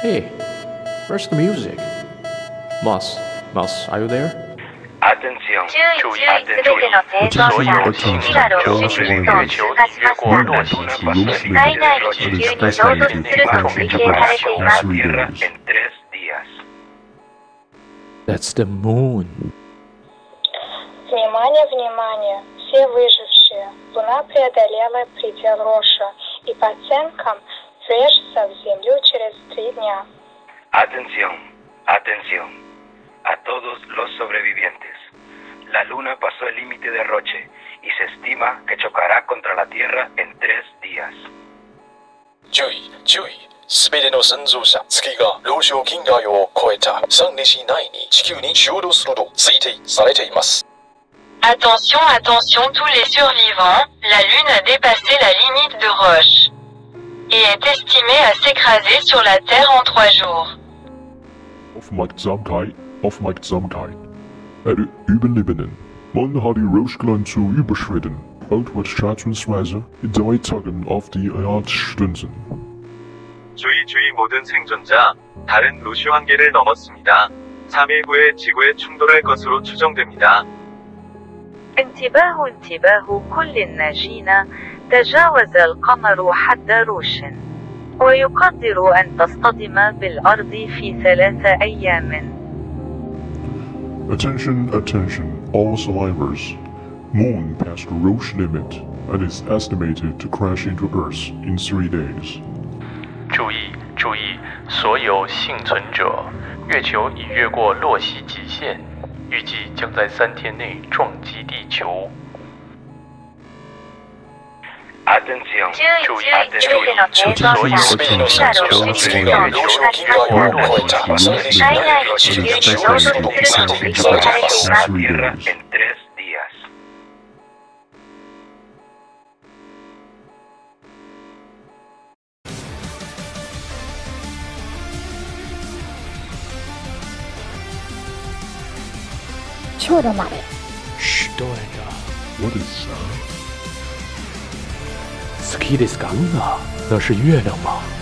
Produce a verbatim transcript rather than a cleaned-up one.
Hey, where's the music? Moss, Moss, are you there? Atención, 注意すべての生存者、火がろうしにと通過しました。体内に地球に衝突すると推定されています。 That's the moon. Внимание, внимание! Все выжившие. Луна преодолела предел Роша и по оценкам врежется в Землю через три дня. Atención, atención a todos los sobrevivientes. La Luna pasó el límite de Roche y se estima que chocará contra la Tierra en tres días. 注意注意すべての生存者月がローショ近海を越えたさんにち内に地球に衝突すると推定されています。 Attention, attention tous les survivants, la Lune a dépassé la limite de Roche et est estimée à s'écraser sur la Terre en trois jours. Aufmerksamkeit, Aufmerksamkeit. Er Überlebenden. Man hat die Roche-Grenze überschritten. Bald wird Schadensweise in drei Tagen auf die Erde stünden. 주의 주의 모든 생존자, 다른 루시 한계를 넘었습니다. 삼 일 후에 지구에 충돌할 것으로 추정됩니다. انتباه انتباه كل الناجين تجاوز القمر حد روش ويقدر أن تصطدم بالأرض في ثلاث أيام. Attention, attention, all survivors. Moon passed Roche limit and is estimated to crash into Earth in three days. 注意注意，所有幸存者，月球已越过洛希极限。 预计将在三天内撞击地球。 Atención, 注意すべての生存者、火がろうしにと通過しました。体内に地球に衝突すると推定されています。 en tres días. ちょうどまで。 嘘だ。 What is that? 好きですか？那是月亮吗？